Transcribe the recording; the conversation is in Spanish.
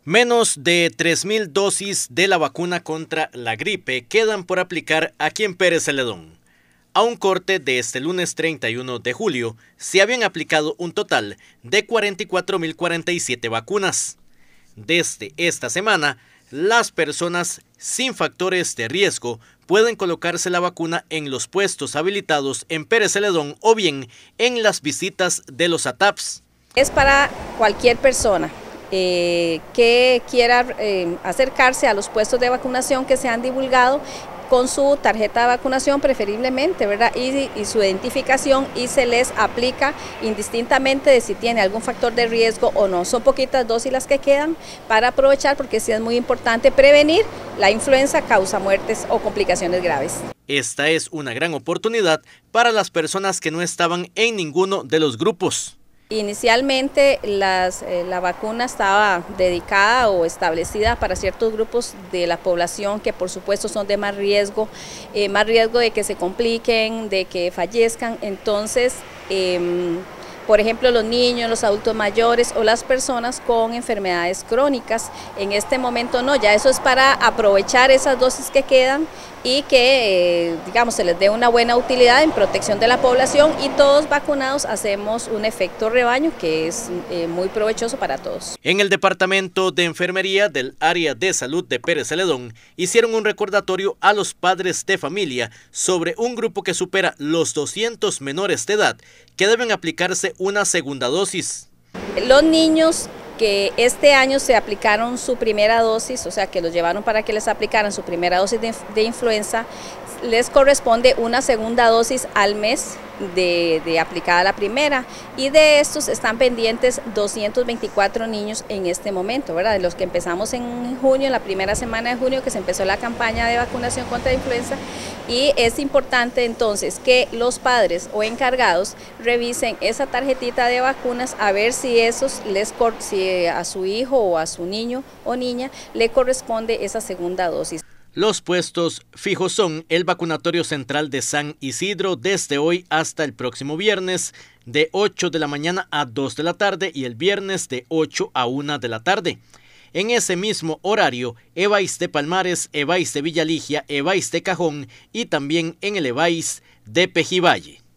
Menos de 3.000 dosis de la vacuna contra la gripe quedan por aplicar aquí en Pérez Celedón. A un corte de este lunes 31 de julio, se habían aplicado un total de 44.047 vacunas. Desde esta semana, las personas sin factores de riesgo pueden colocarse la vacuna en los puestos habilitados en Pérez Celedón o bien en las visitas de los ATAPs. Es para cualquier persona que quiera acercarse a los puestos de vacunación que se han divulgado con su tarjeta de vacunación preferiblemente, ¿verdad? Y su identificación, y se les aplica indistintamente de si tiene algún factor de riesgo o no. Son poquitas dosis las que quedan para aprovechar, porque sí es muy importante prevenir la influenza causa muertes o complicaciones graves. Esta es una gran oportunidad para las personas que no estaban en ninguno de los grupos. Inicialmente la vacuna estaba dedicada o establecida para ciertos grupos de la población que por supuesto son de más riesgo de que se compliquen, de que fallezcan. Entonces, por ejemplo, los niños, los adultos mayores o las personas con enfermedades crónicas. En este momento no, ya eso es para aprovechar esas dosis que quedan y que, digamos, se les dé una buena utilidad en protección de la población, y todos vacunados hacemos un efecto rebaño que es muy provechoso para todos. En el Departamento de Enfermería del Área de Salud de Pérez Celedón hicieron un recordatorio a los padres de familia sobre un grupo que supera los 200 menores de edad que deben aplicarse una segunda dosis. Los niños que este año se aplicaron su primera dosis, o sea que los llevaron para que les aplicaran su primera dosis de influenza, les corresponde una segunda dosis al mes de aplicada la primera, y de estos están pendientes 224 niños en este momento, ¿verdad? De los que empezamos en junio, en la primera semana de junio que se empezó la campaña de vacunación contra la influenza. Y es importante entonces que los padres o encargados revisen esa tarjetita de vacunas a ver si si a su hijo o a su niño o niña le corresponde esa segunda dosis. Los puestos fijos son el vacunatorio central de San Isidro desde hoy hasta el próximo viernes de 8 de la mañana a 2 de la tarde y el viernes de 8 a 1 de la tarde. En ese mismo horario, EVAIS de Palmares, EVAIS de Villa Ligia, EVAIS de Cajón y también en el EVAIS de Pejivalle.